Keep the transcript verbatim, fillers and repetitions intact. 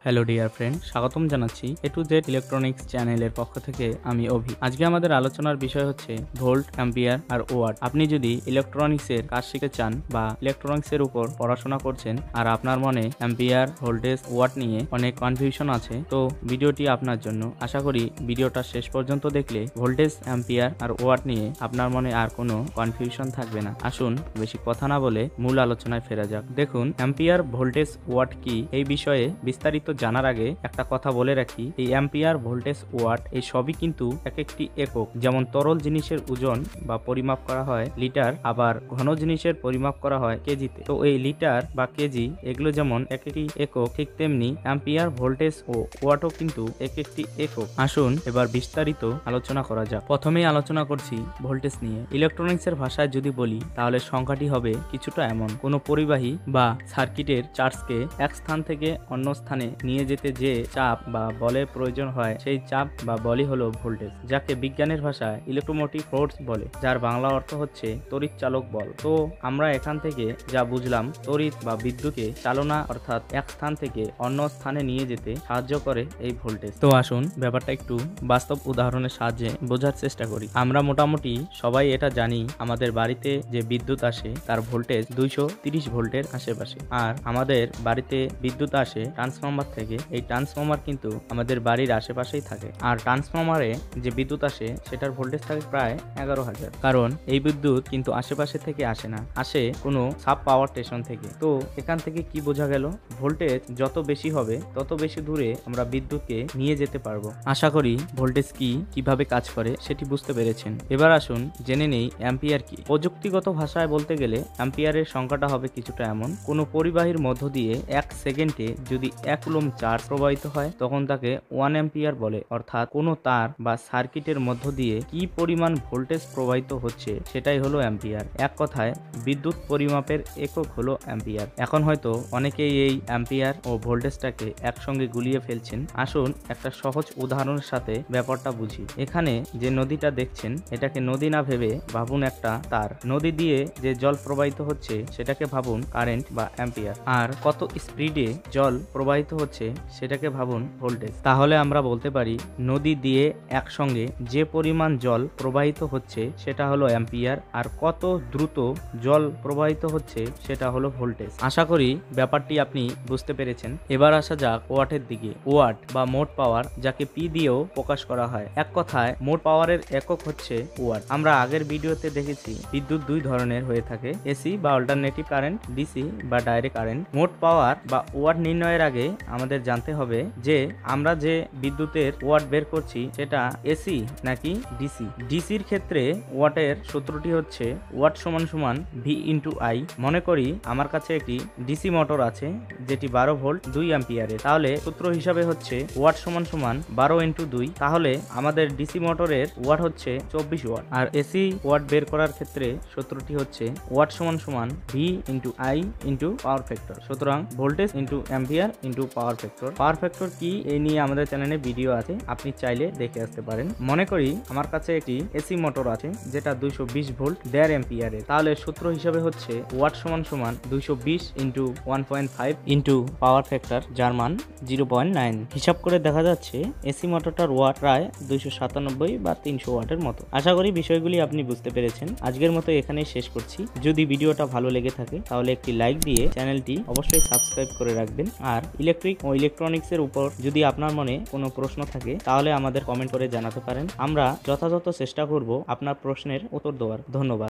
Hello dear friend, স্বাগতম জানাচ্ছি এ to Z electronics চ্যানেলের পক্ষ থেকে। আমি অভি। আজকে আমাদের আলোচনার বিষয় হচ্ছে ভোল্ট, অ্যাম্পিয়ার আর ওয়াট। আপনি যদি ইলেকট্রনিক্সের কাজ শিখতে চান বা ইলেকট্রনিক্সের উপর পড়াশোনা করছেন আর আপনার মনে অ্যাম্পিয়ার, ভোল্টেজ, ওয়াট নিয়ে অনেক কনফিউশন আছে, তো ভিডিওটি আপনার জন্য। আশা করি ভিডিওটা শেষ পর্যন্ত দেখলে ভোল্টেজ, অ্যাম্পিয়ার আর ওয়াট নিয়ে আপনার মনে আর কোনো কনফিউশন থাকবে না। আসুন বেশি কথা না বলে মূল আলোচনায় ফেরা যাক। দেখুন, অ্যাম্পিয়ার, ভোল্টেজ, ওয়াট কি এই বিষয়ে বিস্তারিত জানার আগে একটা কথা বলে রাখি, এই অ্যাম্পিয়ার, ভোল্টেজ, ওয়াট এই সবই কিন্তু এক একটি একক। যেমন তরল জিনিসের ওজন বা পরিমাপ করা হয় লিটার, আবার ঘন জিনিসের পরিমাপ করা হয় কেজিতে। তো এই লিটার বা কেজি এগুলো যেমন এক একটি একক, ঠিক তেমনি অ্যাম্পিয়ার, ভোল্টেজ ও ওয়াটও কিন্তু এক একটি একক। আসুন এবার বিস্তারিত আলোচনা করা যাক। প্রথমেই আলোচনা করছি ভোল্টেজ নিয়ে। ইলেকট্রনিক্সের ভাষায় যদি বলি তাহলে সংখ্যাটি হবে কিছুটা এমন: কোনো পরিবাহী বা সার্কিটের চার্জকে এক স্থান থেকে অন্য স্থানে নিয়ে যেতে যে চাপ বা বলের প্রয়োজন হয়, সেই চাপ বা বলই হলো ভোল্টেজ, যাকে বিজ্ঞানের ভাষায় ইলেকট্রোমোটিভ ফোর্স বলে, যার বাংলা অর্থ হচ্ছে তড়িৎ চালক বল। তো আমরা এখান থেকে যা বুঝলাম, তড়িৎ বা বিদ্যুৎকে চালনা অর্থাৎ এক স্থান থেকে অন্য স্থানে নিয়ে যেতে সাহায্য করে এই ভোল্টেজ। তো আসুন ব্যাপারটা একটু বাস্তব উদাহরণের সাহায্যে বোঝার চেষ্টা করি। আমরা মোটামুটি সবাই এটা জানি, আমাদের বাড়িতে যে বিদ্যুৎ আসে তার ভোল্টেজ দুইশো তিরিশ ভোল্টের আশেপাশে। আর আমাদের বাড়িতে বিদ্যুৎ আসে ট্রান্সফরমার থেকে। এই ট্রান্সফরমার কিন্তু আমাদের বাড়ির আশেপাশেই থাকে। আর ট্রান্সফরমারে যে বিদ্যুৎ আসে সেটার ভোল্টেজ থাকে প্রায় এগারো হাজার। কারণ এই বিদ্যুৎ কিন্তু আশেপাশে থেকে আসে না, আসে কোনো সাব পাওয়ার স্টেশন থেকে। তো এখান থেকে কি বোঝা গেল, ভোল্টেজ যত বেশি হবে তত বেশি দূরে আমরা বিদ্যুৎকে নিয়ে যেতে পারবো। আশা করি ভোল্টেজ কি, কিভাবে কাজ করে সেটি বুঝতে পেরেছেন। এবার আসুন জেনে নেই অ্যাম্পিয়ার কি। প্রযুক্তিগত ভাষায় বলতে গেলে অ্যাম্পিয়ারের সংখ্যাটা হবে কিছুটা এমন: কোনো পরিবাহীর মধ্য দিয়ে এক সেকেন্ডে যদি এক কুলম চার্জ প্রবাহিত হয় তখন তাকে ওয়ান অ্যাম্পিয়ার বলে। অর্থাৎ কোনো তার বা সার্কিটের মধ্য দিয়ে কি পরিমাণ ভোল্টেজ প্রবাহিত হচ্ছে সেটাই হলো অ্যাম্পিয়ার। এক কথায় বিদ্যুৎ পরিমাপের একক হলো অ্যাম্পিয়ার। এখন হয়তো অনেকেই এই অ্যাম্পিয়ার ও ভোল্টেজটাকে একসঙ্গে গুলিয়ে ফেলছেন। আসুন একটা সহজ উদাহরণের সাথে ব্যাপারটা বুঝি। এখানে যে নদীটা দেখছেন এটাকে নদী না ভেবে ভাবুন একটা তার। নদী দিয়ে যে জল প্রবাহিত হচ্ছে সেটাকে ভাবুন কারেন্ট বা অ্যাম্পিয়ার। আর কত স্পিডে জল প্রবাহিত হচ্ছে সেটাকে ভাবুন ভোল্টেজ। তাহলে আমরা বলতে পারি নদী দিয়ে একসঙ্গে যে পরিমাণ জল প্রবাহিত হচ্ছে সেটা হলো অ্যাম্পিয়ার, আর কত দ্রুত জল প্রবাহিত হচ্ছে সেটা হলো ভোল্টেজ। আশা করি ব্যাপারটি আপনি বুঝতে পেরেছেন। এবার আসা যাক ওয়াটের দিকে। ওয়াট বা মোট পাওয়ার, যাকে পি দিয়েও প্রকাশ করা হয়। এক কথায় মোট পাওয়ারের একক হচ্ছে ওয়াট। আমরা আগের ভিডিওতে দেখেছি বিদ্যুৎ দুই ধরনের হয়ে থাকে, এসি বা অল্টারনেটিভ কারেন্ট, ডিসি বা ডাইরেক্ট কারেন্ট। মোট পাওয়ার বা ওয়াট নির্ণয়ের আগে আমাদের জানতে হবে যে আমরা যে বিদ্যুতের ওয়াট বের করছি সেটা এসি নাকি ডিসি। ডিসির ক্ষেত্রে ওয়াটের সূত্রটি হচ্ছে ওয়াট সমান সমান ভি ইন্টু আই। মনে করি আমার কাছে একটি ডিসি মোটর আছে যেটি বারো ভোল্ট দুই অ্যাম্পিয়ারের। তাহলে সূত্র হিসাবে হচ্ছে ওয়াট সমান সমান বারো ইন্টু দুই। তাহলে আমাদের ডিসি মোটরের ওয়াট হচ্ছে চব্বিশ ওয়াট। আর এসি ওয়াট বের করার ক্ষেত্রে সূত্রটি হচ্ছে ওয়াট সমান সমান V into I into power factor. সুতরাং voltage into ampere into power factor. Power factor কি এই নিয়ে আমাদের চ্যানেলে ভিডিও আছে, আপনি চাইলে দেখে আসতে পারেন। মনে করি আমার কাছে একটি এসি মোটর আছে যেটা দুইশো বিশ ভোল্ট দেড় অ্যাম্পিয়ারের। তাহলে সূত্র হিসাবে হচ্ছে ওয়াট সমান সমান দুইশো বিশ into one point five into power factor, যার মান জিরো পয়েন্ট নাইন। হিসাব করে দেখা যাচ্ছে এসি মোটরটার ওয়াট প্রায় দুইশো সাতানব্বই বা তিনশো ওয়াটের মতো। আশা করি বিষয়গুলি আপনি বুঝতে পেরেছেন। আজকের মতো এখানেই শেষ করছি। যদি ভিডিওটা ভালো লেগে থাকে তাহলে একটি লাইক দিয়ে চ্যানেলটি অবশ্যই সাবস্ক্রাইব করে রাখবেন। আর ইলেকট্রিক ও ইলেকট্রনিক্স এর উপর যদি আপনার মনে কোনো প্রশ্ন থাকে তাহলে আমাদের কমেন্ট করে জানাতে পারেন। আমরা যথাযথ চেষ্টা করব আপনার প্রশ্নের উত্তর দেওয়ার। ধন্যবাদ।